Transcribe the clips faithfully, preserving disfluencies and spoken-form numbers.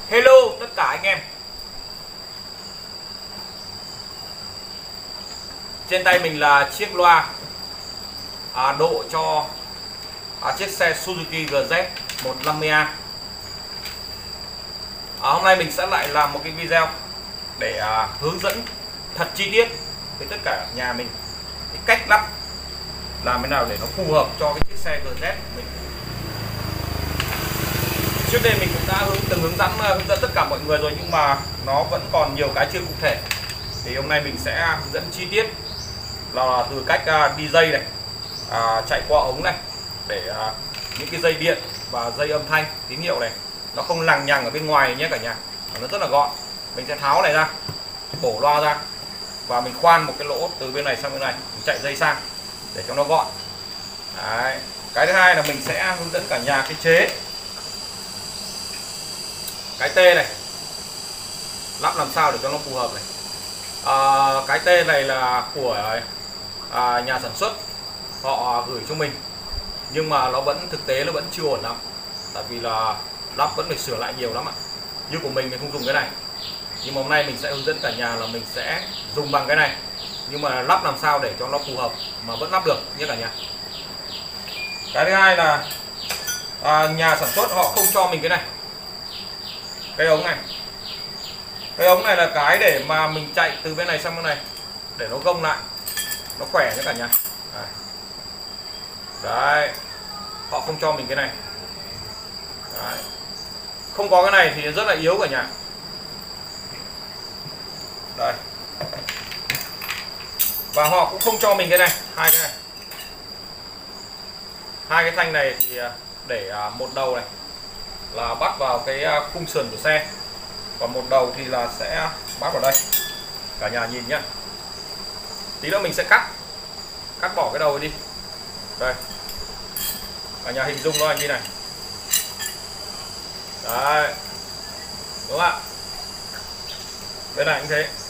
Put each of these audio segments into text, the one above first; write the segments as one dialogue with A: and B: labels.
A: Hello tất cả anh em. Trên tay mình là chiếc loa à, độ cho à, chiếc xe Suzuki G Z một trăm năm mươi A. À, hôm nay mình sẽ lại làm một cái video để à, hướng dẫn thật chi tiết với tất cả nhà mình cái cách lắp làm thế nào để nó phù hợp cho cái chiếc xe G Z của mình. Trước đây mình cũng đã hướng, từng hướng dẫn hướng dẫn tất cả mọi người rồi, nhưng mà nó vẫn còn nhiều cái chưa cụ thể. Thì hôm nay mình sẽ hướng dẫn chi tiết là từ cách đi dây này, à, chạy qua ống này, để à, những cái dây điện và dây âm thanh tín hiệu này nó không lằng nhằng ở bên ngoài nhé cả nhà. Nó rất là gọn. Mình sẽ tháo này ra, bổ loa ra và mình khoan một cái lỗ từ bên này sang bên này, mình chạy dây sang để cho nó gọn. Đấy. Cái thứ hai là mình sẽ hướng dẫn cả nhà cái chế cái tê này lắp làm sao để cho nó phù hợp này. À, cái tê này là của à, nhà sản xuất họ gửi cho mình, nhưng mà nó vẫn thực tế nó vẫn chưa ổn lắm, tại vì là lắp vẫn phải sửa lại nhiều lắm ạ. Như của mình mình không dùng cái này, nhưng mà hôm nay mình sẽ hướng dẫn cả nhà là mình sẽ dùng bằng cái này, nhưng mà lắp làm sao để cho nó phù hợp mà vẫn lắp được nhé cả nhà. Cái thứ hai là à, nhà sản xuất họ không cho mình cái này, cái ống này. Cái ống này là cái để mà mình chạy từ bên này sang bên này để nó gông lại, nó khỏe nhé cả nhà. Đấy. Đấy, họ không cho mình cái này. Đấy. Không có cái này thì rất là yếu cả nhà. Đây. Và họ cũng không cho mình cái này, hai cái này. Hai cái thanh này thì để một đầu này là bắt vào cái khung sườn của xe, còn một đầu thì là sẽ bắt vào đây. Cả nhà nhìn nhá. Tí nữa mình sẽ cắt cắt bỏ cái đầu này đi. Đây. Cả nhà hình dung nó như này. Đấy. Đúng không ạ? Bên này cũng thế.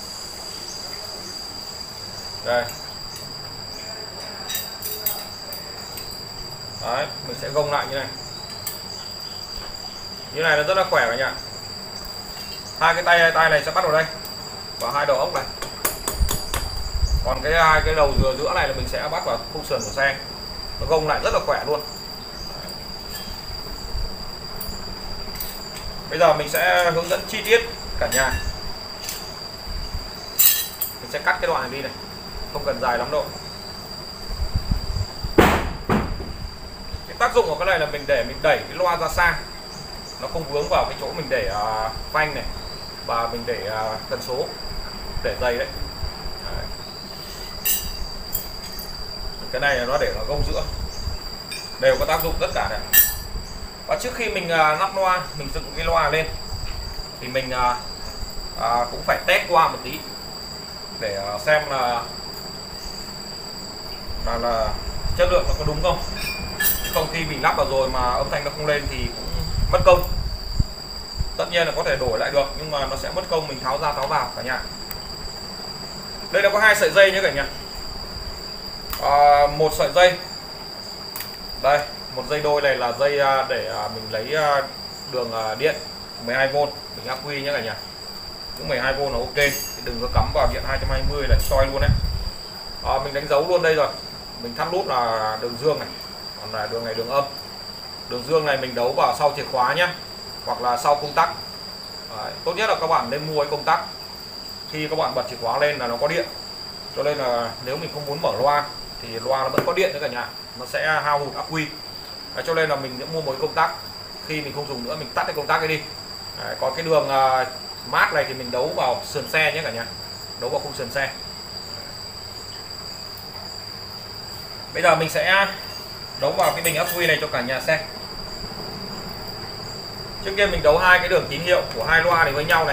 A: Đây. Đấy, mình sẽ gông lại như này. Như này nó rất là khỏe cả nhà. Hai cái tay tay này sẽ bắt vào đây và hai đầu ốc này. Còn cái hai cái đầu giữa giữa này là mình sẽ bắt vào khung sườn của xe. Nó gông lại rất là khỏe luôn. Bây giờ mình sẽ hướng dẫn chi tiết cả nhà. Mình sẽ cắt cái đoạn này đi này, không cần dài lắm đâu. Cái tác dụng của cái này là mình để mình đẩy cái loa ra xa, nó không vướng vào cái chỗ mình để uh, phanh này, và mình để uh, tần số để dây đấy. Đấy. Cái này nó để nó gông giữa, đều có tác dụng tất cả đấy. Và trước khi mình uh, lắp loa, mình dựng cái loa lên thì mình uh, uh, cũng phải test qua một tí để uh, xem là là là chất lượng nó có đúng không. Chứ không khi mình lắp vào rồi mà âm thanh nó không lên thì cũng mất công. Tất nhiên là có thể đổi lại được, nhưng mà nó sẽ mất công mình tháo ra tháo vào cả nhà. Đây là có hai sợi dây nhé cả nhà. À, một sợi dây đây, một dây đôi này là dây để mình lấy đường điện mười hai vôn, mình ắc quy nhé cả nhà. Cũng mười hai vôn là ok, thì đừng có cắm vào điện hai trăm hai mươi là soi luôn đấy. À, mình đánh dấu luôn đây rồi, mình thắt nút là đường dương này, còn là đường này đường âm. Đường dương này mình đấu vào sau chìa khóa nhé, hoặc là sau công tắc. Đấy, tốt nhất là các bạn nên mua cái công tắc, khi các bạn bật chìa khóa lên là nó có điện, cho nên là nếu mình không muốn mở loa thì loa nó vẫn có điện nữa cả nhà, nó sẽ hao hụt ắc quy. Đấy, cho nên là mình sẽ mua một cái công tắc, khi mình không dùng nữa mình tắt cái công tắc ấy đi. Đấy, còn cái đường uh, mát này thì mình đấu vào sườn xe nhé cả nhà, đấu vào khung sườn xe. Bây giờ mình sẽ đấu vào cái bình ắc quy này cho cả nhà xem. Trước kia mình đấu hai cái đường tín hiệu của hai loa này với nhau này.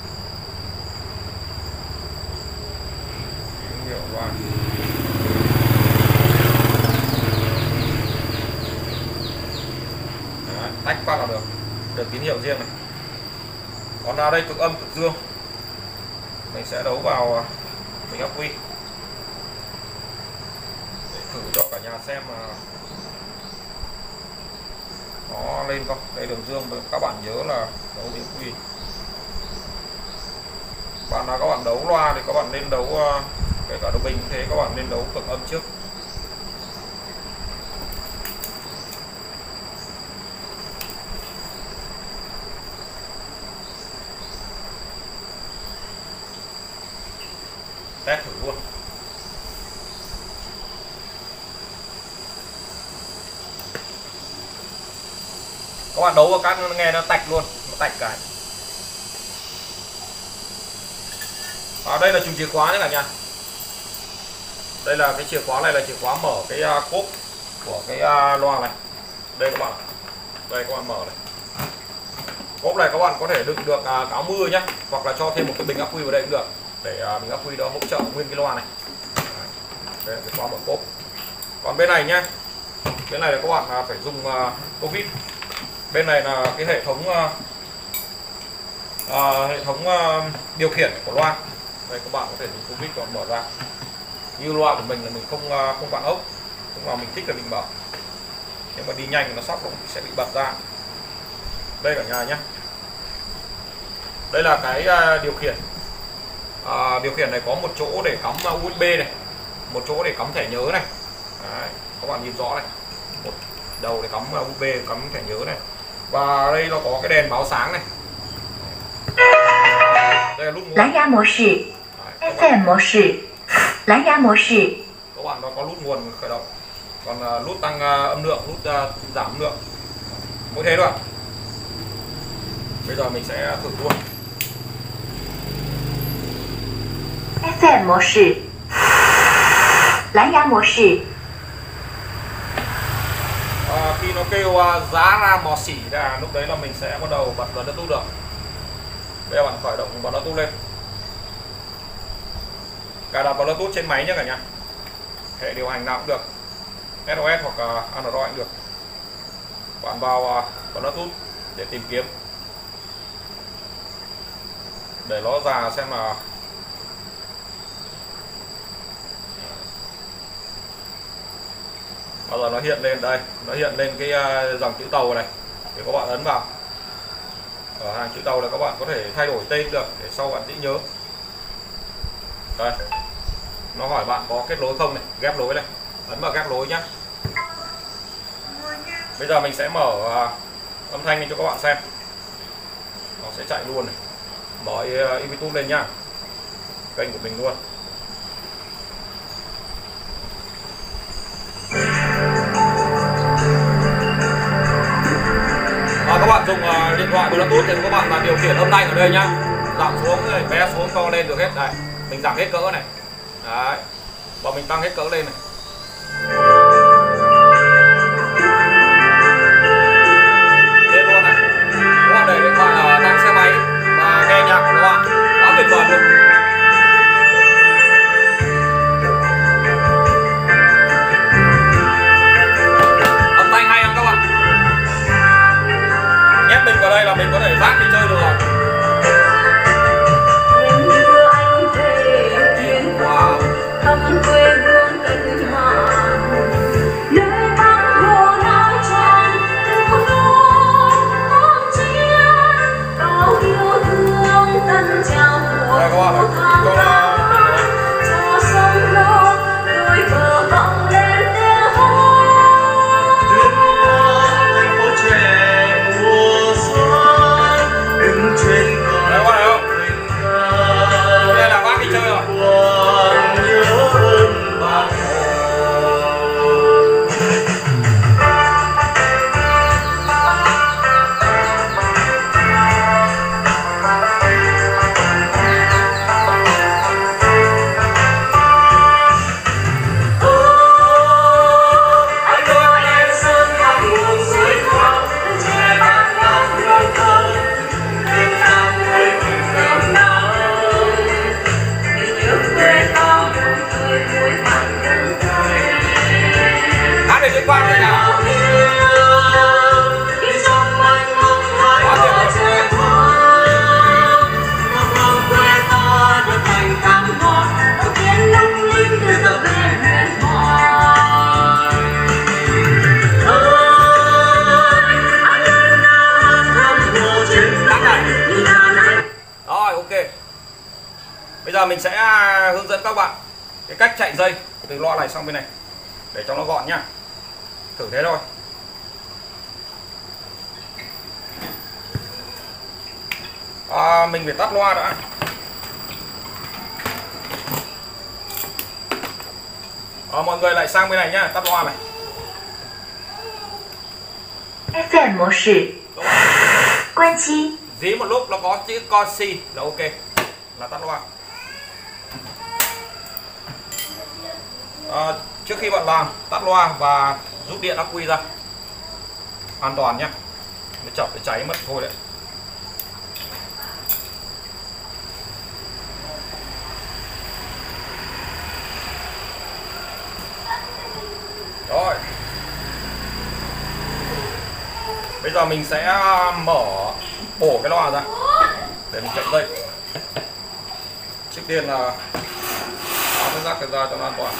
A: Tín hiệu loa. Đấy, tách phát là được, được tín hiệu riêng này. Còn ra đây cực âm cực dương, mình sẽ đấu vào bình ắc quy để thử cho cả nhà xem mà nó lên không. Đây đường dương, các bạn nhớ là đấu bình ắc quy. Bạn nào các bạn đấu loa thì các bạn nên đấu uh, kể cả đấu bình cũng thế, các bạn nên đấu cực âm trước. Test thử luôn. Các bạn đấu vào các nghe nó tạch luôn, nó tạch cái. À, đây là chùm chìa khóa nhé cả nhà. Đây là cái chìa khóa này là chìa khóa mở cái uh, cốp của cái uh, loa này. Đây các bạn ạ. Đây các bạn mở này. Cốp này các bạn có thể đựng được uh, áo mưa nhé, hoặc là cho thêm một cái bình ắc quy vào đây cũng được, để uh, bình ắc quy đó hỗ trợ nguyên cái loa này. Đây là cái khóa mở cốp. Còn bên này nhé, bên này là các bạn uh, phải dùng uh, Covid. Bên này là cái hệ thống uh, uh, hệ thống uh, điều khiển của loa. Đây các bạn có thể dùng Covid còn mở ra. Như loa của mình là mình không uh, không vặn ốc, lúc nào mình thích là mình mở. Nếu mà đi nhanh thì nó sóc cũng sẽ bị bật ra. Đây cả nhà nhé. Đây là cái uh, điều khiển. Uh, điều khiển này có một chỗ để cắm uh, u ét bê này, một chỗ để cắm thẻ nhớ này. Đấy, các bạn nhìn rõ này, một đầu để cắm u ét bê, cắm thẻ nhớ này, và đây nó có cái đèn báo sáng này. Đây là nút nguồn.
B: 蓝牙模式 ，ép em 模式，蓝牙模式。
A: Các bạn nó có nút nguồn khởi động, còn uh, nút tăng uh, âm lượng, nút uh, giảm âm lượng, mỗi thế thôi. Bây giờ mình sẽ thử luôn.
B: ép em 模式，蓝牙模式。
A: À, khi nó kêu uh, giá ra mò xỉ ra, lúc đấy là mình sẽ bắt đầu bật Bluetooth được. Bây giờ bạn khởi động Bluetooth lên, cài đặt Bluetooth trên máy nhé cả nhà, hệ điều hành nào cũng được, ét o ét hoặc uh, Android cũng được. Bạn vào uh, Bluetooth để tìm kiếm, để nó ra xem là bao giờ nó hiện lên. Đây nó hiện lên cái uh, dòng chữ tàu này, để các bạn ấn vào. Ở hàng chữ tàu là các bạn có thể thay đổi tên được, để sau bạn dễ nhớ. Đây, nó hỏi bạn có kết nối không này, ghép nối này, ấn vào ghép nối nhé. Bây giờ mình sẽ mở uh, âm thanh lên cho các bạn xem, nó sẽ chạy luôn này. Mở uh, YouTube lên nhá, kênh của mình luôn. À, các bạn dùng uh, điện thoại Bluetooth thì các bạn là điều khiển âm thanh ở đây nhá, giảm xuống này, bé xuống to lên được hết. Đây mình giảm hết cỡ này, đấy, và mình tăng hết cỡ lên này. Lên luôn này. Các bạn để điện thoại ở đang xe máy và nghe nhạc của loa, quá tuyệt vời luôn. Âm thanh hay không các bạn? Nhét mình vào đây là mình có thể dắt đi chơi được rồi. Wow. Đây các bạn ơi, cho là
C: thành phố trẻ mùa xuân, đừng
A: Bây giờ mình sẽ hướng dẫn các bạn cái cách chạy dây từ loa này sang bên này để cho nó gọn nhá. Thử thế thôi. À, mình phải tắt loa đã. À, mọi người lại sang bên này nhá, tắt loa này.
B: ép em 模式，关机。
A: Dí một lúc nó có chữ con si là ok, là tắt loa. À, trước khi bạn làm, tắt loa và rút điện ắc quy ra, an toàn nhé. Nó chập để cháy mất thôi đấy. Rồi. Bây giờ mình sẽ mở bổ cái loa ra để mình chạy dây. Trước tiên là tháo cái rác ra cho nó an toàn.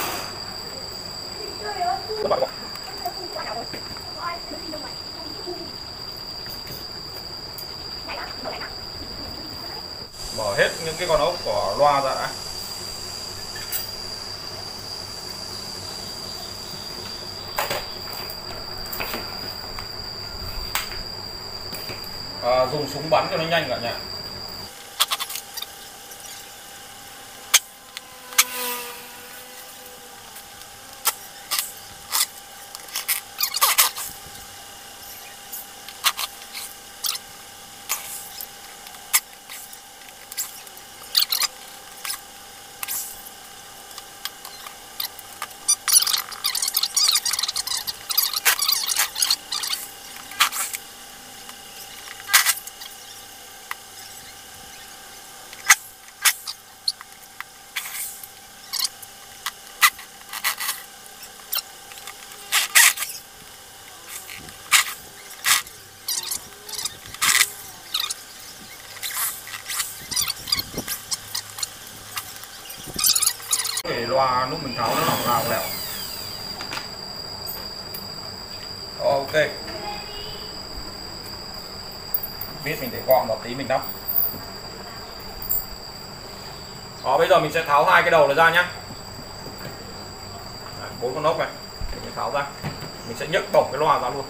A: Mở hết những cái con ốc của loa ra đã. À, dùng súng bắn cho nó nhanh cả nhà. Cái loa lúc mình tháo nó lỏng lào lẻo. Ok. Biết mình để gọn một tí mình đắp. Đó, bây giờ mình sẽ tháo hai cái đầu này ra nhé. Bốn con ốc này mình tháo ra. Mình sẽ nhấc bổng cái loa ra luôn.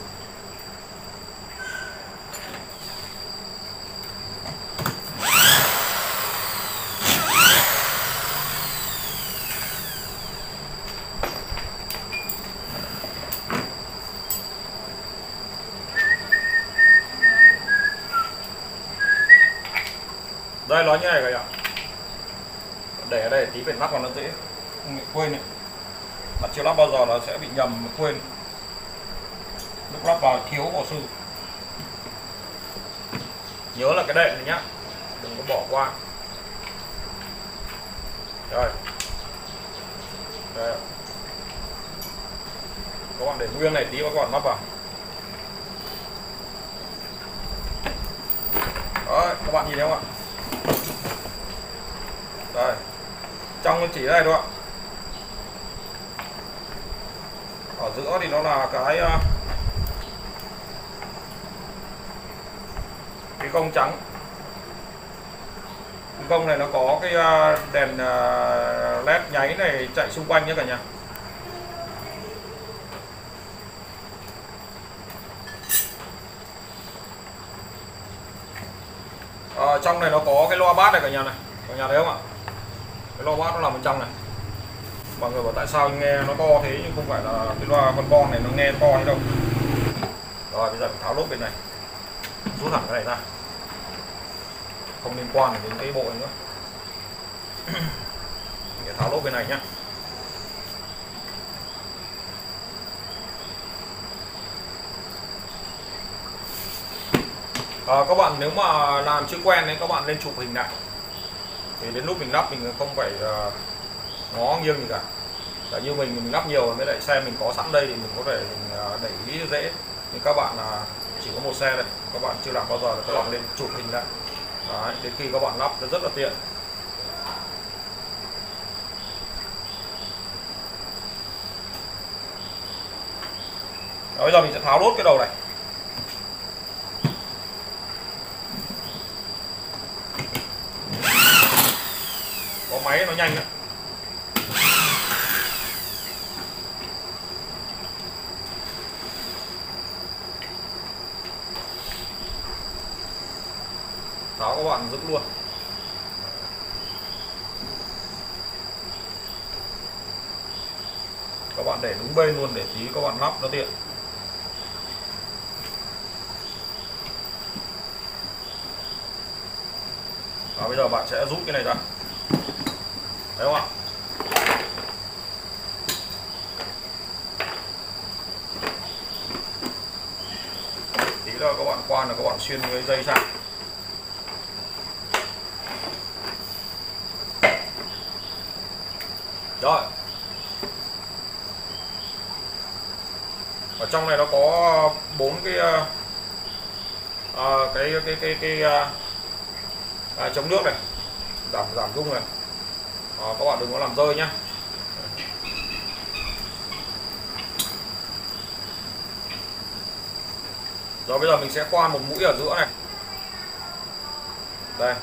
A: Đây nó như này rồi ạ. Để ở đây tí phải lắp vào nó dễ không bị quên này. Đặt chưa lắp bao giờ nó sẽ bị nhầm quên. Lúc lắp vào thiếu bảo sư. Nhớ là cái đệm này nhá, đừng có bỏ qua. Rồi. Đây. Các bạn để nguyên này tí và các bạn lắp vào. Đấy, các bạn nhìn thấy không ạ? Đây, trong chỉ đây thôi ạ. Ở giữa thì nó là cái cái gông trắng. Cái gông này nó có cái đèn led nháy này chạy xung quanh nhé cả nhà. À, trong này nó có cái loa bass này cả nhà này, cả nhà thấy không ạ? Cái loa bass nó nằm bên trong này. Mọi người bảo tại sao nghe nó to thế, nhưng không phải là cái loa con con này nó nghe to hay đâu. Rồi bây giờ mình tháo lốp bên này, rút hẳn cái này ra, không liên quan đến cái bộ này nữa. Mình tháo lốp bên này nhé. À, các bạn nếu mà làm chưa quen nên các bạn lên chụp hình lại, thì đến lúc mình lắp mình không phải uh, ngó nghiêng gì cả. Tại như mình mình lắp nhiều mới lại xe mình có sẵn đây thì mình có thể mình uh, đẩy ý dễ. Nhưng các bạn uh, chỉ có một xe đây, các bạn chưa làm bao giờ thì các bạn lên chụp hình lại. Đấy, đến khi các bạn lắp nó rất là tiện. Đó, bây giờ mình sẽ tháo đốt cái đầu này. máy nó nhanh đấy. Tháo các bạn giữ luôn. Các bạn để đúng bên luôn để tí các bạn lắp nó tiện. Và bây giờ bạn sẽ rút cái này ra. Thấy không ạ? Tí là các bạn quan là các bạn xuyên cái dây sang. Rồi. Ở trong này nó có bốn cái uh, cái cái cái cái uh, à, chống nước này, giảm giảm rung này. À, các bạn đừng có làm rơi nhá. Rồi bây giờ mình sẽ khoan một mũi ở giữa này. Đây.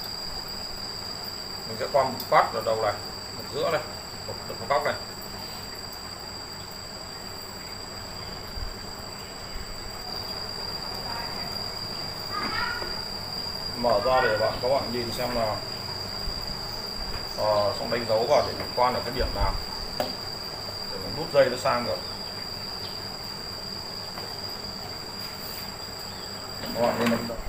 A: Mình sẽ khoan một phát ở đầu này, một giữa này, một, một góc này. Mở ra để bạn các bạn nhìn xem là uh, xong đánh dấu vào để mình khoan ở cái điểm nào để mình rút dây nó sang được. Các bạn nhìn mình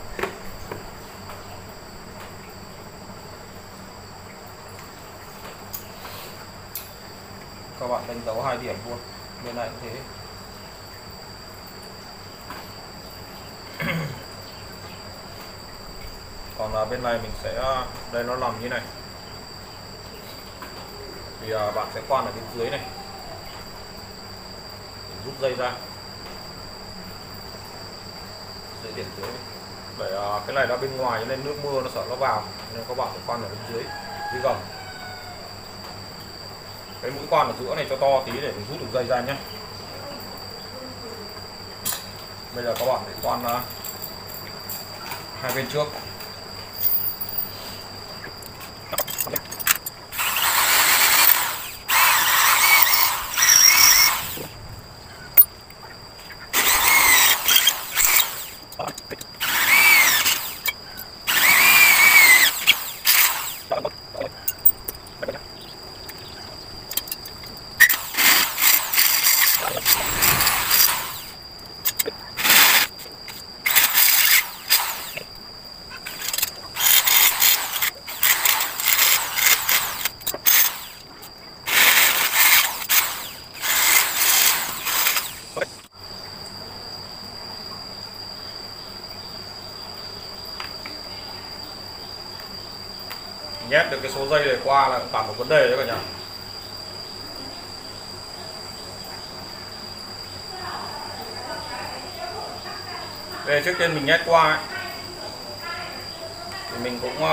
A: các bạn đánh dấu hai điểm luôn, bên này cũng thế. Còn là bên này mình sẽ, đây nó làm như này thì uh, bạn sẽ khoan ở bên dưới này để rút dây ra, dây điểm dưới để uh, cái này nó bên ngoài nên nước mưa nó sợ nó vào nên các bạn phải khoan ở bên dưới dưới gầm. Cái mũi khoan ở giữa này cho to tí để mình rút được dây ra nhé. Bây giờ các bạn phải khoan uh, hai bên trước. Nhét được cái số dây này qua là cả một vấn đề đấy cả nhà. Đây, trước tiên mình nhét qua ấy, thì mình cũng uh,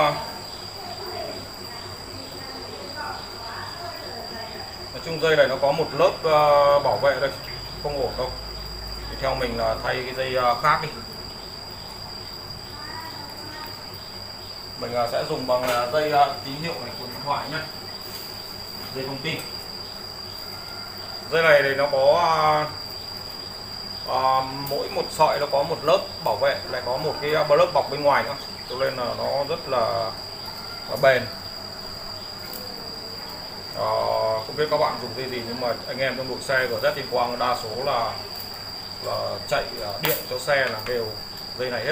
A: nói chung dây này nó có một lớp uh, bảo vệ đây, không ổn đâu. Thì theo mình là thay cái dây uh, khác đi. Mình uh, sẽ dùng bằng uh, dây uh, tín hiệu này của điện thoại nhé, dây thông tin. Dây này thì nó có uh, uh, mỗi một sợi nó có một lớp bảo vệ, lại có một cái uh, lớp bọc bên ngoài nữa, cho nên là nó rất là, là bền. Uh, không biết các bạn dùng dây gì nhưng mà anh em trong đội xe của Z Thiên Quang đa số là là chạy uh, điện cho xe là đều dây này hết.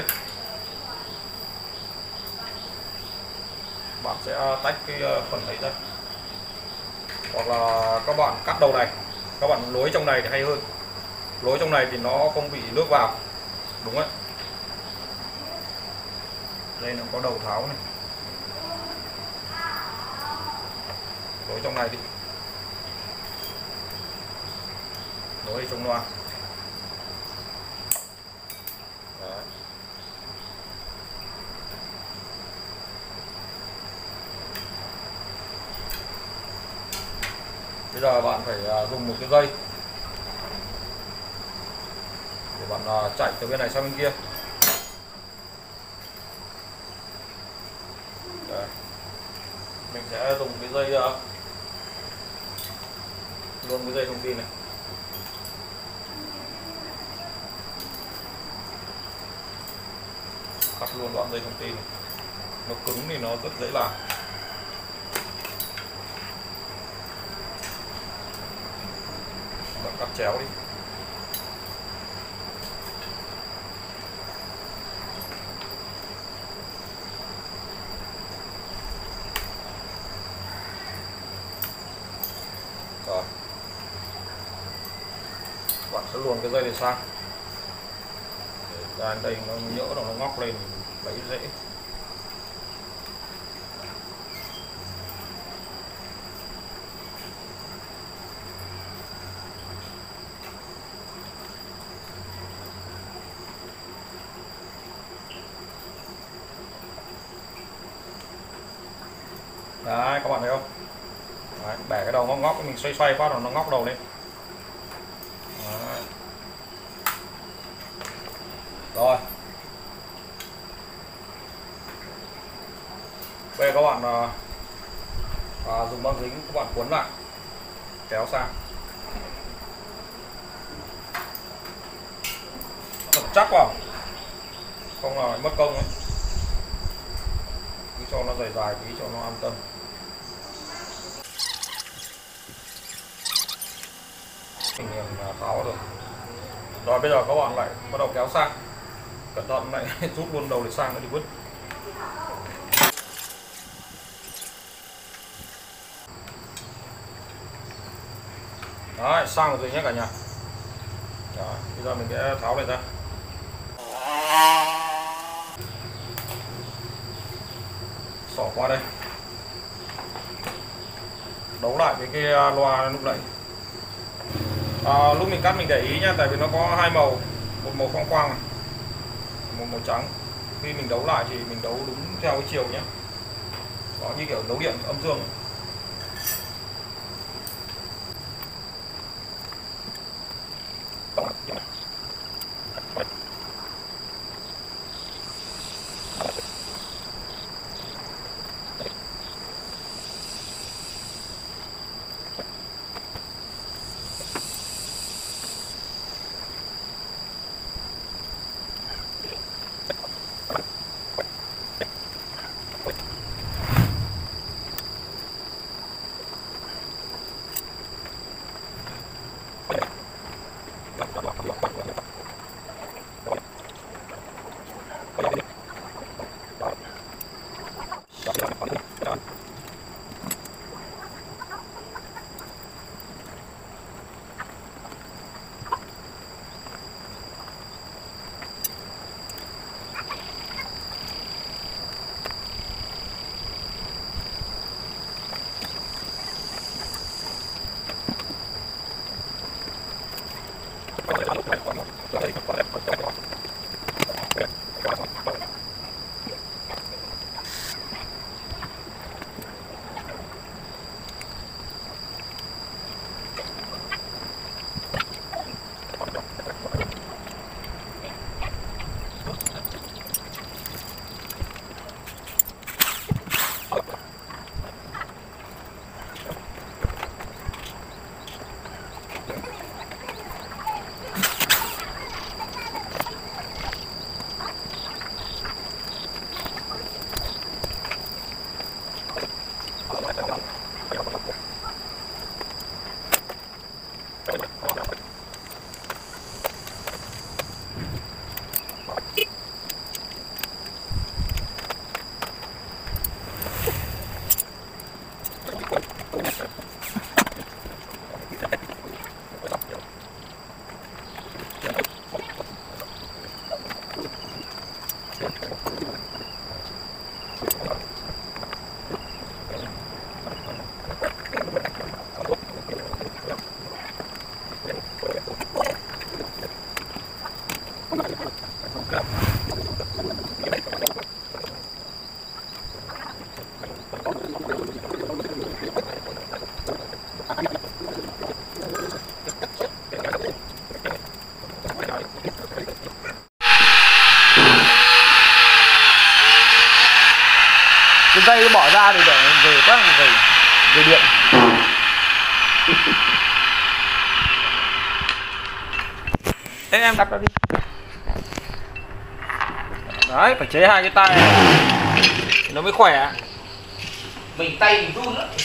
A: Bạn sẽ tách cái phần này ra, hoặc là các bạn cắt đầu này, các bạn nối trong này thì hay hơn, nối trong này thì nó không bị nước vào, đúng đấy. Đây nó có đầu tháo này, nối trong này đi, nối trong loa. Đấy. Bây giờ bạn phải dùng một cái dây để bạn chạy từ bên này sang bên kia. Đấy. mình sẽ dùng cái dây uh, luôn cái dây thông tin này. Cắt luôn đoạn dây thông tin này. Nó cứng thì nó rất dễ làm. Bạn cắt chéo đi. Rồi. Bạn sẽ luồn cái dây này sang. Để ra đây nó nhỡ nó ngóc lên lấy dễ. Đấy, các bạn thấy không? Đấy, bẻ cái đầu ngóc ngóc mình xoay xoay phát là nó ngóc đầu lên. Đấy. Rồi. Bây giờ các bạn à, à, dùng băng dính các bạn cuốn lại, kéo sang thật chắc vào, không là mất công ấy. Cứ cho nó dài dài tí cho nó an tâm. Mình tháo được. Rồi bây giờ các bạn lại bắt đầu kéo sang, cẩn thận lại rút luôn đầu để sang nó đi vứt. Đấy, sang rồi nhé cả nhà. Đấy, bây giờ mình sẽ tháo này ra. Xỏ qua đây. Đấu lại với cái loa lúc nãy. À, lúc mình cắt mình để ý nhá, tại vì nó có hai màu, một màu khoang khoang này, một màu trắng. Khi mình đấu lại thì mình đấu đúng theo cái chiều nhé. Đó, như kiểu đấu điện âm dương. cái dây nó bỏ ra thì để về quá về về điện. Thế em đặt nó đi. Đấy, phải chế hai cái tay nó mới khỏe.
C: Mình tay mình run nữa.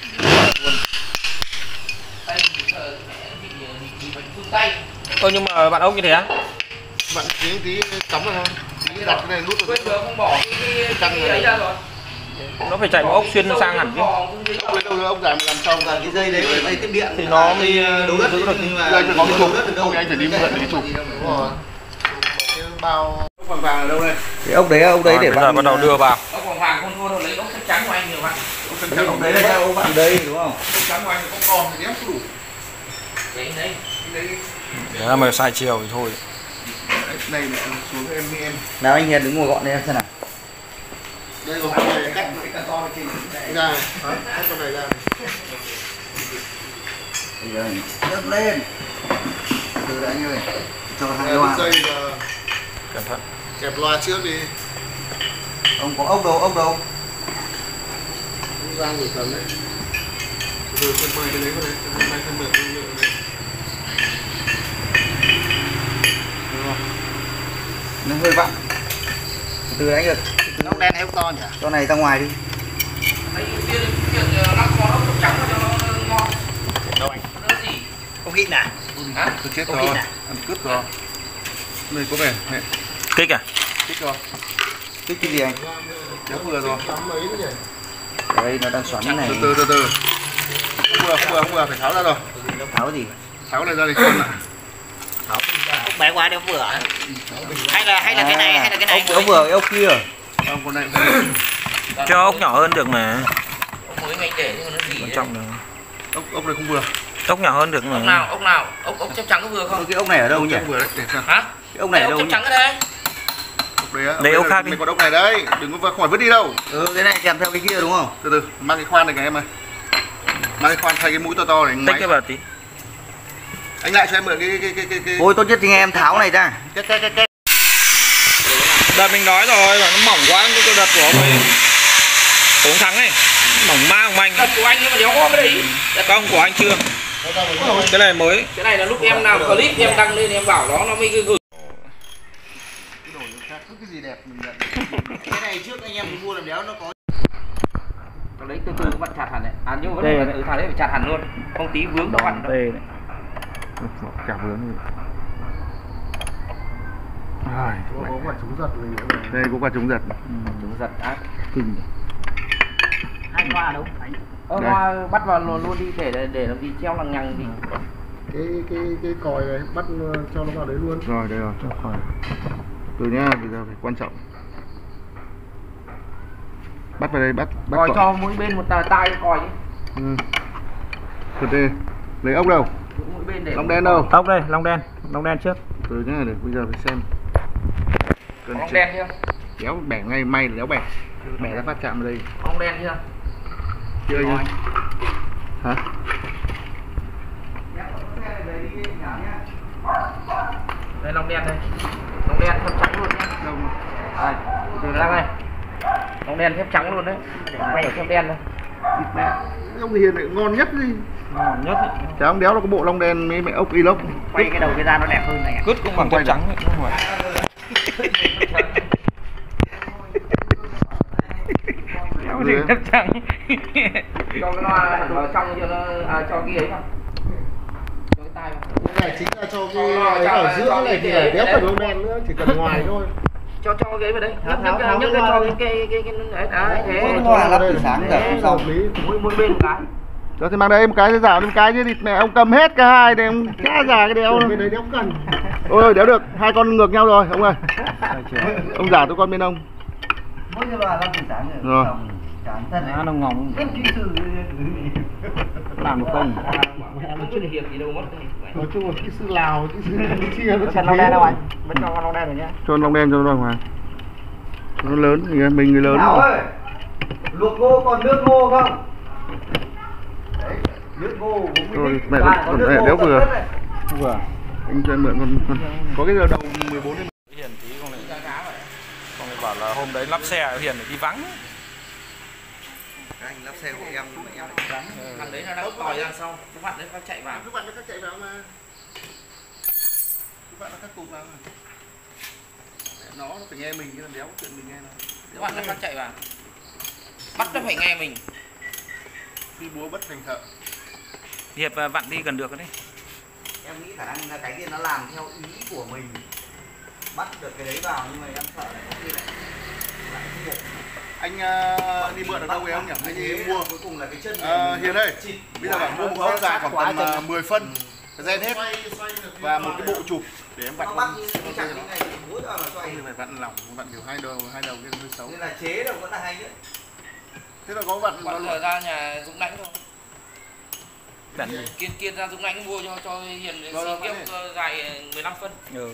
C: Tay mình sợ bị bị bệnh run tay.
A: Ơ nhưng mà bạn ốc như thế á?
D: Bạn tí tí cắm vào thôi. Tí đặt cái này nút
C: Quên vừa không bỏ cái cái ấy ra rồi.
A: Nó phải chạy một ốc xuyên sang hẳn chứ.
D: Ốc lấy đâu ốc dài làm sao ra
E: cái dây đấy phải dây tiếp điện
A: thì nó mới
E: đấu đất
A: giữ được.
E: nhưng mà
D: giờ phải có cái chụp
E: đất được
D: không anh phải đi mượn cái chụp. Đúng rồi. Cái bao ốc vàng vàng ở đâu đây?
E: cái ốc đấy ốc đấy để
A: bây giờ bắt đầu đưa vào.
C: Ốc vàng vàng không thua đâu, lấy ốc chắc trắng của anh nhiều bạn.
E: ốc đấy là ốc vàng đây đúng không?
D: Ốc trắng của anh thì có còn thì đéo đủ.
C: Đấy đấy.
A: Để là mà sai chiều thì thôi.
D: Này này xuống em em.
E: Nào anh Hiền đứng ngồi gọn đây xem nào.
D: Đây rồi con này cắt cái to trên ra này. Cắt con này ra.
E: Bây giờ nhấc lên. Từ đấy anh ơi. Cho hai
D: Đây,
E: loa.
D: dây là
A: Cẩn thận.
D: kẹp loa trước đi.
E: Ông có ốc đâu, ốc đâu?
D: Không ra người tầm đấy. Rồi xem mai cái đấy vào đây, xem mai xem được cái đấy.
E: Nó hơi vặn. Từ đấy anh ơi.
D: Nó đen hay to nhỉ?
E: Cho này ra ngoài đi.
C: Đấy kia kia lắc con ốc trắng cho nó ngon.
D: Đâu anh?
C: Nó gì?
E: Ốc hít nè.
C: Hả?
D: Tôi chết rồi. Ăn cướp rồi. Này có vẻ này.
A: Kích à?
D: Kích rồi.
E: Kích cái gì anh?
D: Kéo vừa rồi.
E: Đây nó đang xoắn này.
D: Từ từ từ từ. Không vừa, không vừa, không vừa, phải tháo ra rồi.
E: Tháo gì?
D: Tháo này ra thì không lại.
E: Tháo.
C: Ốc bé quá đéo vừa. Hay là hay là cái này hay là cái này.
E: Ốc, ốc vừa, ốc kia.
D: Không, con này
A: Cho ốc nhỏ hơn được mà.
C: Ốc mới anh để nhưng mà nó gì
A: Quan
C: đấy.
A: trọng là
D: ốc ốc này không vừa.
A: ốc nhỏ hơn được
C: Ốc
A: mà.
C: nào, ốc nào? Ốc ốc chắc trắng có vừa không?
E: Cái ốc này ở đâu nhỉ?
D: Không vừa đấy, để xem.
C: Hả?
E: Cái ốc này ở
C: Ốc
E: đâu
C: chắc
E: nhỉ?
C: trắng ở đây.
D: Ốc đấy á.
A: Đây ốc khác đi.
D: Mình còn ốc này đấy, đừng có khỏi vứt đi đâu.
E: Ừ, cái này kèm theo cái kia đúng không?
D: Từ từ, mang cái khoan này cái em ơi. Mang cái khoan thay cái mũi to to này anh
A: Tách
D: máy.
A: cái vào tí.
D: Anh lại cho em mượn cái cái cái cái cái.
E: Ôi tốt nhất thì nghe em tháo này ra.
D: Cái cái cái cái.
A: Đợt mình nói rồi, nó mỏng quá cái đợt của ông ấy. Của ông Thắng ấy. Mỏng ma của anh.
C: Đợt của anh nhưng mà đéo có cái đấy.
A: Không, của anh chưa. Cái này mới.
C: Cái này là lúc em làm clip em đăng lên em bảo nó nó mới gửi.
D: Cái đồ khác cứ cái gì đẹp mình nhận.
E: Cái này trước anh em mua làm đéo nó có.
C: Nó lấy từ từ nó vặn chặt hẳn đấy. À nhưng mà vẫn phải từ thằng đấy phải chặt hẳn luôn. Không tí vướng nó vặn đâu.
A: Đây này. Cả vướng gì.
D: Có quả trúng giật này nữa. Đây có quả trúng giật.
C: Chúng giật ác.
D: Kinh.
C: Hai hoa đâu anh? Ơ hoa bắt vào luôn luôn đi để để, để làm gì treo lằng nhằng gì.
D: Cái cái cái còi này bắt cho nó vào đấy luôn. Rồi đây rồi, cho khỏi. Từ nhá, bây giờ phải quan trọng. Bắt vào đây, bắt bắt
C: Còi cho mỗi bên một tay tay còi chứ.
D: Ừ. Từ đây, lấy ốc đâu?
C: Mỗi bên để
D: Long đen đâu?
A: Ốc đây, long đen. Long đen trước.
D: Từ nhá, để bây giờ phải xem. Cần
C: Long
D: check.
C: đen chưa?
D: Kéo bẻ ngay, may là kéo bẻ. Bẻ ra phát chạm vào đây.
C: Long đen chưa?
D: Chưa nhá. Hả?
C: Đây long đen đây. Long đen thép trắng luôn nhé.
D: Đâu?
C: Đây, từ ra đây. Long đen thép trắng luôn đấy. Quay ở thép đen đây.
D: Ông Hiền này ngon nhất gì?
A: Ngon nhất.
D: Chả ông đéo là có bộ long đen mấy mẹ ốc inox.
E: Quay cái đầu cái da nó đẹp hơn này.
A: Cứt cũng bằng thép trắng ấy, không phải. Đéo gì thép trắng.
C: Cho cái loa vào trong cho nó à, cho cái ấy vào. Cho cái tai vào.
D: Cái này chính là cho cái ấy ở giữa này thì là đéo cần long đen nữa, chỉ cần ngoài thôi.
C: Cho cho cái ghế vào đây. Nhấc nhấc nhấc nhấc cho cái cái cái cái đấy đấy thế.
E: Loa lắp từ sáng giờ không xong.
C: Mỗi mỗi bên một cái.
D: Cho thì mang đây một cái để rảo một cái chứ thịt mẹ ông cầm hết cả hai để ông chả giả cái đéo. Cái đấy đéo cần. Ôi đéo được, hai con ngược nhau rồi ông ơi. Ông giả tôi con bên ông.
E: Mỗi cái loa lắp từ sáng giờ
D: Rồi.
E: xong. Chán thật đấy.
A: Nó ngỏng.
E: Em kỹ sư
A: Làm được không?
C: Nó chưa hiệp gì đâu mất.
D: Nói chung là kỹ sư Lào, kỹ sư Campuchia nó
A: Cần long đen đâu anh? Vẫn cho con long đen rồi nhá.
D: cho long đen cho nó ngoài. Nó lớn, mình người lớn
E: Thảo
D: rồi.
E: ơi, luộc ngô còn nước ngô không? Đấy, nước ngô uống
D: Rồi,
E: mít.
D: mẹ
E: Bạn
D: con-
E: nước
D: mẹ
E: ngô
D: đéo
E: còn
D: vừa.
E: rất đấy.
A: Vừa.
D: Anh cho em mượn con, con có cái giờ đầu mười bốn đến
A: Hiền tí con này. Con này bảo là hôm đấy lắp xe Hiền phải đi vắng.
E: Các anh lắp xe hộ em nhưng mà em lại gắn.
C: Thằng đấy nó đang còi ra sau, các bạn đấy nó chạy vào.
D: Các bạn nó chạy vào mà. Các bạn nó cắt cụt vào mà. Nó nó phải nghe mình chứ làm đéo có chuyện mình nghe nào.
C: Các bạn nó khác chạy vào. Bắt nó phải nghe mình.
D: Khi búa bất thành thợ.
A: Hiệp vặn đi gần được đấy.
E: Em nghĩ khả năng là cái kia nó làm theo ý của mình, bắt được cái đấy vào, nhưng mà em sợ lại có khi lại lại không được.
D: Anh uh, đi mượn ở đâu về không nhỉ? Anh đi mua.
E: Cuối cùng là cái chân
D: Uh, Hiền ơi, bây giờ bạn mua một con dài khoảng tầm uh, mười phân, gen hết và một cái bộ chụp để em vặn
E: nó
D: con.
E: bắt như cái chẳng như này thì búa vào mà xoay.
D: Không phải vặn lỏng, vặn kiểu hai đầu, hai đầu kia hơi xấu.
E: Nên là chế đâu vẫn là hay nhất.
D: Thế là có vặn
C: Bạn
D: nó
C: ra nhà Dũng Lãnh thôi.
A: Vặn
C: Kiên Kiên ra Dũng Lãnh mua cho cho Hiền
D: Rồi,
C: xi kiếp dài mười lăm phân.
A: Ừ.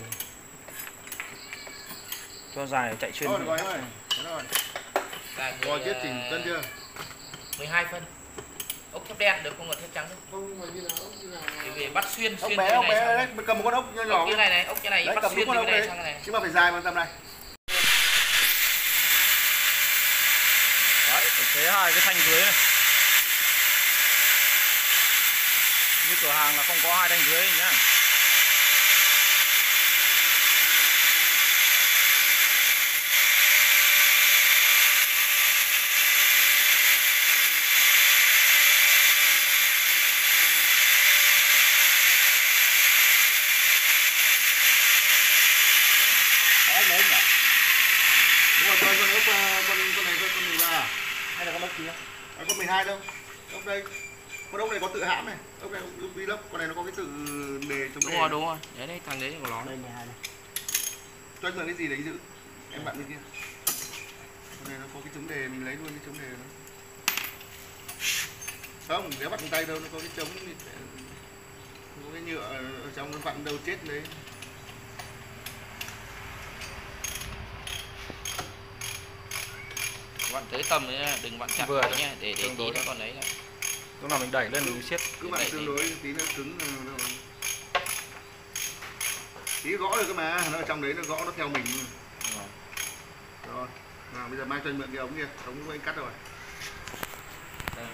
A: Cho dài chạy chuyên.
D: Rồi, rồi em ơi. Thế rồi.
C: Dài
D: Rồi chết chỉnh cân chưa?
C: mười hai phân. Ốc thép đen được không, còn thép trắng đâu.
D: Không mà như nào, như nào.
C: Để về bắt xuyên
D: Ốc
C: xuyên
D: bé,
C: cái
D: ốc
C: này
D: bé
C: sang-
D: đấy, cầm một con ốc nhỏ nhỏ.
C: Ốc như này này, ốc như này
D: Đấy,
C: bắt
D: cầm
C: xuyên
D: đúng
C: từ
D: con
C: cái
D: ốc
C: này
D: đấy.
C: sang cái này.
D: Nhưng mà phải dài bằng tầm này.
A: Đấy, phải chế hai cái thanh dưới này. Như cửa hàng là không có hai thanh dưới nhá.
D: Đấy, lớn nhỉ? Đúng rồi, con con ốc, con con này con con mười ba. Hay là con ốc kia? À, con mười hai đâu? Ốc đây. Con ốc này có tự hãm này. Ốc này ốc vlog, con này nó có cái tự đề trong
C: Đúng
D: đề.
C: rồi, đúng rồi. Đấy đấy, thằng đấy của nó.
E: Đây mười hai này.
D: Cho anh mượn cái gì đấy giữ. Em bạn bên kia. Con này nó có cái chống đề, mình lấy luôn cái chống đề đó. Không, nếu bắt bằng tay đâu, nó có cái chống thì có cái nhựa ở trong nó vặn đầu chết đấy.
C: Bạn tới tầm đấy nha, đừng bạn chặt
A: Vừa
C: vào
A: thôi,
C: nha, để để
A: tương
C: tí
A: đối
C: nó còn đấy là.
A: Lúc nào mình đẩy lên mình siết.
D: Cứ
C: Đấy,
D: vặn tương
C: đấy.
D: đối tí nó cứng rồi. Tí gõ được cơ mà, nó ở trong đấy nó gõ nó theo mình.
A: Rồi.
D: Rồi. Nào bây giờ mai cho anh mượn cái ống kia, ống của anh cắt rồi.
C: Đây.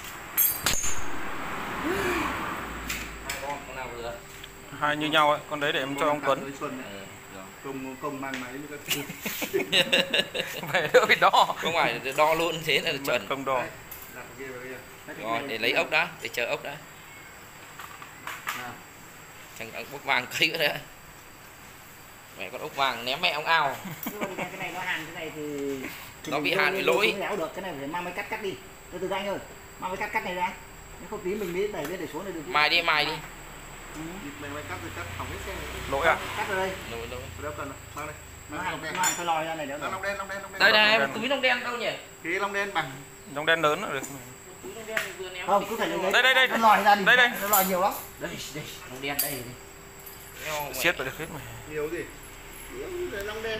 C: Hai con, con nào vừa?
A: Hai như nhau ấy, con đấy để em cho ông Tuấn.
D: Xuân này.
C: Ừ, rồi.
D: Không không mang máy với các
A: Phải đỡ bị đo.
C: Không phải đo luôn thế là chuẩn.
A: Không đo.
D: đặt kia vào đây.
C: Rồi, để lấy ốc đã, để chờ ốc đã.
D: Nào.
C: Chẳng ốc bốc vàng cây nữa đấy. Mẹ con ốc vàng ném mẹ ông ao.
F: Nhưng mà cái này nó hàn cái này thì, thì
C: Nó bị
F: mình
C: hàn
F: đâu-
C: bị
F: đâu
C: lỗi.
F: không léo được, cái này phải mang máy cắt cắt đi. Từ từ anh ơi, mang máy cắt cắt này ra. Nếu không tí mình mới đẩy lên để xuống này được.
C: Mài đi, mài đi.
D: Mày mày cắt rồi cắt hỏng hết xe.
A: Lỗi à?
F: Cắt vào đây.
C: Rồi, rồi.
D: Đéo cần đâu. Mang đây.
F: Nó
D: Mang
F: hàn
D: long đen.
F: nó hàn phải lòi ra này đéo
D: Mang
F: được.
D: long đen, long đen, long đen.
C: Đây
A: Lông
C: này,
A: đen.
C: túi lông đen đâu nhỉ?
D: Cái long đen bằng.
A: Giống đen lớn nữa được.
C: Túi lông đen vừa ném.
F: Không, cứ phải lấy
A: Đây, đây, đây.
F: nó lòi ra đi.
A: Đây, đây.
F: Nó lòi nhiều lắm.
C: Đây, đây, lông đen đây. Eo mẹ.
A: Siết vào được hết mà.
D: Nhiều gì? Nhiều để long đen.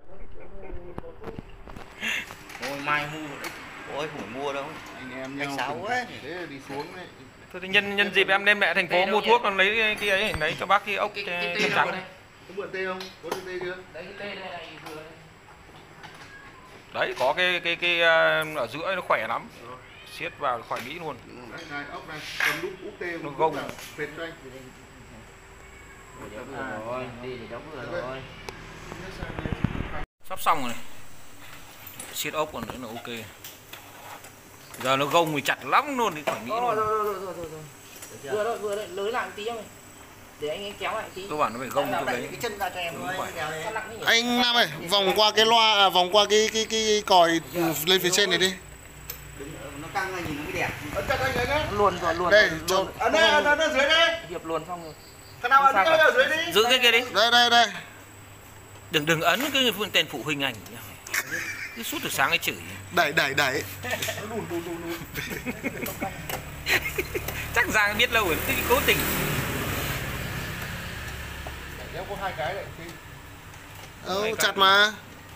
E: Ôi mai mua đấy. Ôi không phải mua đâu.
D: Anh em
E: Anh
D: nhau.
E: xáo
D: từng-
E: quá.
D: Thế là đi xuống đấy.
A: Thôi thì nhân nhân dịp em lên mẹ thành phố
C: Tê đâu
A: mua
C: nhỉ?
A: thuốc còn lấy cái, cái ấy lấy cho bác cái ốc
C: Cái
A: cái,
C: cái
A: cái
C: tê
A: trắng
C: đâu
A: này.
C: đây?
D: Có mượn tê không? Có được tê chưa?
C: Đấy cái tê đây này vừa đây.
A: Đấy có cái cái cái ờ, ở giữa nó khỏe lắm. Siết vào khỏi nghĩ luôn.
D: Đấy, này, ốc này, cầm đúc úp tê,
A: Nó
D: úp
A: gông.
D: vào, phệt cho anh.
C: Rồi, đi để cháu vừa rồi.
A: Sắp xong rồi này. Siết ốc còn nữa là ok. Giờ nó gông thì chặt lắm luôn thì khỏi nghĩ
C: Rồi,
A: luôn.
C: rồi, rồi, rồi, rồi, rồi. Vừa đó, vừa đấy, lưới lại một tí không? Để anh ấy kéo lại tí.
A: Cơ bản nó phải gông chỗ
F: Đẩy
A: đấy.
F: cái chân ra cho em.
A: Đúng phải.
C: Sao nặng thế nhỉ?
D: Anh Nam ơi, vòng qua cái loa, à, vòng qua cái cái cái còi lên phía trên này đi.
E: Nó căng này nhìn nó mới đẹp.
D: Ấn chặt anh ấy nhé.
C: Luôn rồi, luôn.
D: Đây,
C: luôn.
D: chọn. Ấn đây, ấn ở dưới đây.
C: Hiệp luôn xong rồi.
D: Cái nào ấn
C: Sao
D: cái
C: cả?
D: ở dưới đi.
A: Giữ cái kia đi.
D: Đây, đây, đây.
A: Đừng đừng ấn cái phương tên phụ huynh ảnh. Cứ suốt từ sáng ấy chửi.
D: Đẩy, đẩy, đẩy.
A: Chắc Giang biết lâu rồi, cứ cố tình.
D: Đéo có hai cái đấy. Ờ, chặt mà.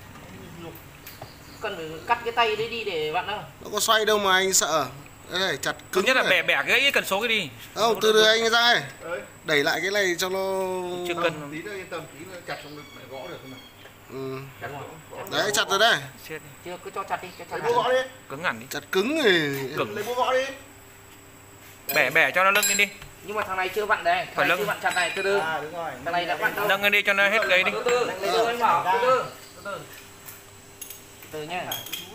C: Cần phải cắt cái tay đấy đi để vặn đâu.
D: Nó có xoay đâu mà anh sợ. Đây này, chặt
A: Thứ
D: cứng
A: nhất là
D: này.
A: bẻ bẻ cái cần số cái đi.
D: Không, từ từ anh ra đây. Đẩy lại cái này cho nó...
A: Chưa cân.
D: Tí nữa yên tâm, tí nữa chặt xong lại gõ được không nào. Ừ.
C: Chặt không?
D: Đấy chặt rồi đấy.
A: Siết đi.
C: Chưa, cứ cho chặt đi, cho chặt.
D: Lấy búa gõ đi.
A: Cứng hẳn đi.
D: Chặt cứng thì
A: Cứng.
D: lấy búa gõ đi.
A: Bẻ bẻ cho nó lưng lên đi.
C: Nhưng mà thằng này chưa vặn đây, thằng
A: Phải
C: này
A: lưng.
C: chưa vặn chặt này, từ từ.
F: À đúng rồi.
C: Thằng này đã vặn đâu.
A: Nâng lên đi cho nó hết cây đi.
C: Từ từ, từ từ anh bảo, từ từ, từ từ. Từ từ nhá.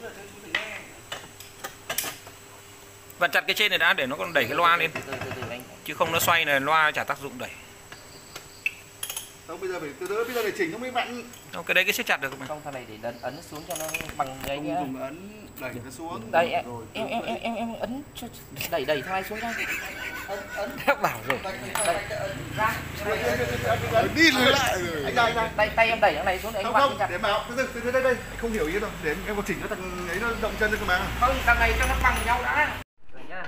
A: Vặn chặt cái trên này đã để nó còn đẩy cái loa lên.
C: Từ từ, từ từ anh.
A: Chứ không nó xoay này loa chả tác dụng đẩy.
D: Không bây giờ phải từ từ bây giờ để chỉnh nó mới vặn.
A: Không, cái đấy cái siết chặt được mà.
C: Không, thằng này để ấn, ấn xuống cho nó bằng cái
D: Không
C: nhá.
D: dùng ấn đẩy nó xuống.
C: Đây em,
D: Rồi,
C: em em em em em ấn cho đẩy đẩy thằng này xuống đây.
E: ấn ấn
C: Đã bảo rồi. Đây,
D: Ấn đi lùi lại rồi. Anh ra anh ra.
C: tay tay em đẩy thằng này xuống để anh
D: Không
C: vặn
D: không,
C: chặt.
D: để mà từ từ từ từ đây đây, anh không hiểu ý đâu. Để em còn chỉnh nó thằng ấy nó động chân lên cơ mà.
C: Không, thằng này cho nó bằng nhau đã. Đây nhá.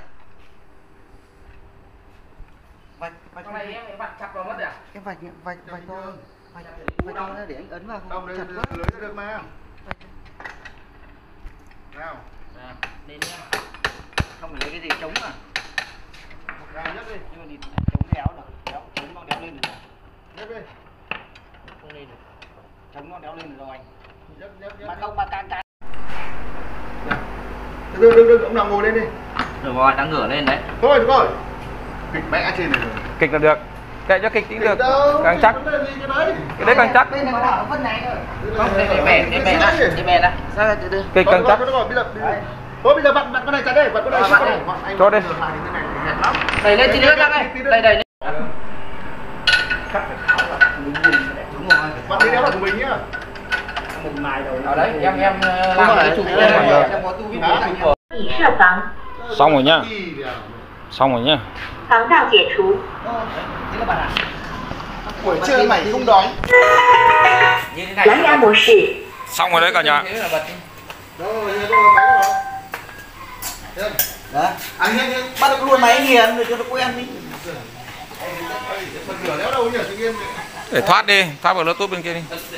F: Vạch vạch
C: Thằng này em phải vặn chặt vào mất rồi à?
F: cái vạch vạch vạch to. Vạch vạch to ra để anh ấn vào
D: Không
F: không
D: đây
F: chặt quá.
D: lưới ra được mà. Nào.
C: À, lên nhá.
F: Không phải lấy cái gì chống à?
D: Nào nhấc đi.
F: Nhưng mà đi chống đéo được. Đéo chống nó đéo lên được.
D: Nhấc đi.
C: Không lên được.
F: Chống nó đéo lên được rồi anh.
D: Nhấc nhấc nhấc.
F: Mà không mà tan tan.
D: Từ từ từ từ ông nào ngồi lên đi.
C: Được rồi, đang ngửa lên đấy.
D: Thôi được rồi. Kịch mẽ trên này rồi.
A: Kịch là được. Kệ cho kịch tính được.
D: Đâu,
A: Càng chắc.
D: vấn đề gì cái đấy.
A: Cái đấy càng chắc.
F: Bên này nó đảo phân này rồi.
C: Không, để để bè, để bè ra, để bè ra. Sao ra từ từ.
A: Kịch càng chắc.
D: Rồi, rồi, bây giờ bây giờ. Thôi bây giờ vặn vặn con này chặt đi, vặn con này
C: À,
D: xuống
C: vặn
D: con
C: đi.
D: này. Anh
A: Cho đi.
D: lại thế này hẹp lắm.
C: Đẩy lên tí nữa ra đây. Đẩy đẩy lên.
F: Đúng rồi.
D: Vặn đi đéo là của mình nhá.
F: Một mài rồi.
C: Ở đấy, em em ờ,
D: Không
C: làm
D: phải,
C: cái chụp
D: em
C: lên
D: làm
C: này.
D: được.
C: Em có tu viết
D: Hả?
C: thành của.
B: 已设防，
A: Xong rồi nhá.
D: Đi đéo.
A: Xong rồi nhá.
B: 防盗解除，
F: Thế là bạn ạ.
D: Buổi trưa mày không đói.
C: Như thế này.
B: 蓝牙模式，
A: Xong rồi đấy cả nhà.
C: Thế là bật đi.
D: Rồi, rồi, rồi, máy rồi. Thế.
F: Đấy.
D: Anh nhanh nhanh.
F: Bắt được luôn máy nghiền rồi cho nó quen đi.
D: Phần lửa đéo đâu nhỉ, tự nhiên.
A: Để thoát đi, thoát vào Bluetooth bên kia đi.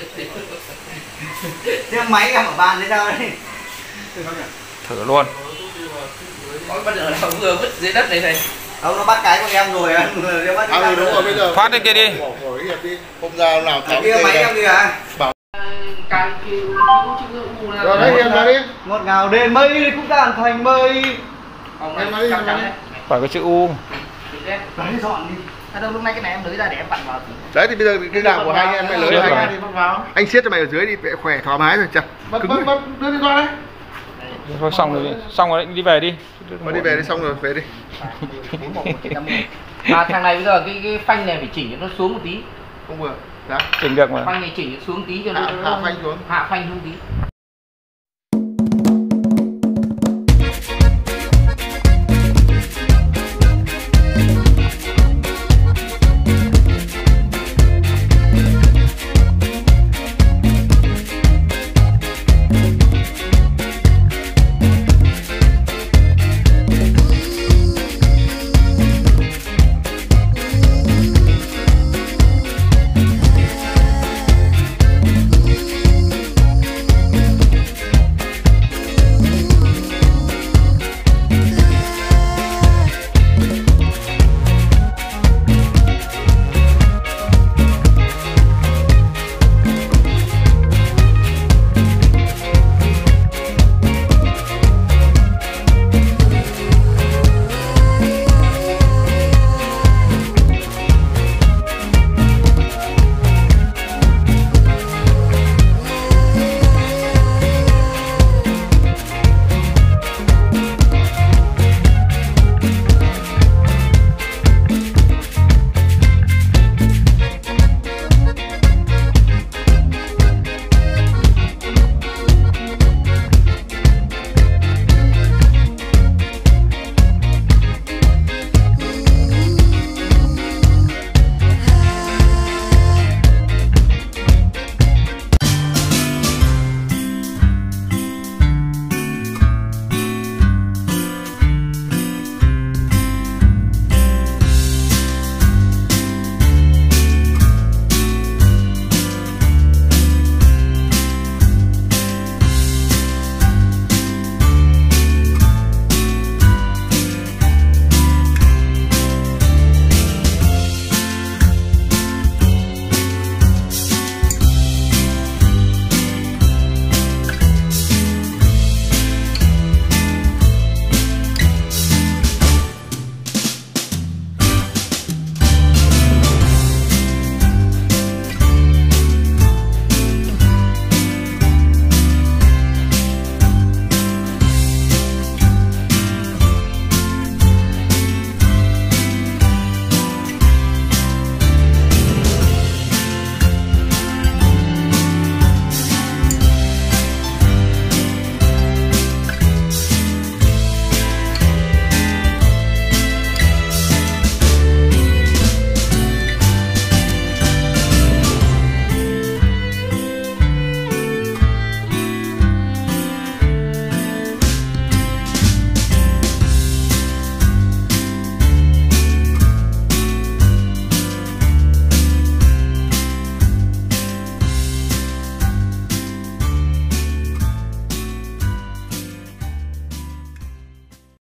F: Thế máy em ở bàn thế sao đây?
A: Thử luôn.
C: Ôi, bắt được là vừa vứt dưới đất này này.
F: Không, nó bắt cái của em rồi anh. Nó bắt
D: À ừ, đúng rồi bây giờ.
A: Thoát đi kia đi.
D: Bỏ khỏi hiệp đi. Không ra nào tháo
F: kia máy em kìa.
C: Cái chữ chữ U là.
D: Rồi đấy hiệp ra đi.
F: Ngọt ngào đền mây cũng tàn thành mây.
C: Không,
D: Em
C: em
D: nói đi,
C: chắc
D: em
C: chắn
D: nói
C: đấy.
A: Phải cái chữ U.
F: Đấy dọn đi.
C: À đâu lúc nãy cái này em lấy ra để em vặn vào.
D: Đấy thì bây giờ cái đảo của hai anh em mày lưới
A: Siết
D: hai
A: vào.
D: anh em đi vào. Anh siết cho mày ở dưới đi, để khỏe thoải mái rồi chặt. Vâng vâng vâng, đưa đi qua đấy.
A: Thôi xong rồi đi. Xong rồi đi về đi.
D: Thôi đi về đi, xong rồi về đi.
C: À thằng này bây giờ cái cái phanh này phải chỉnh cho nó xuống một tí.
D: Không vừa. Dạ.
A: Chỉnh được mà.
C: Phanh này chỉnh xuống tí cho nó
D: Hạ- hạ phanh xuống.
C: Hạ phanh xuống tí.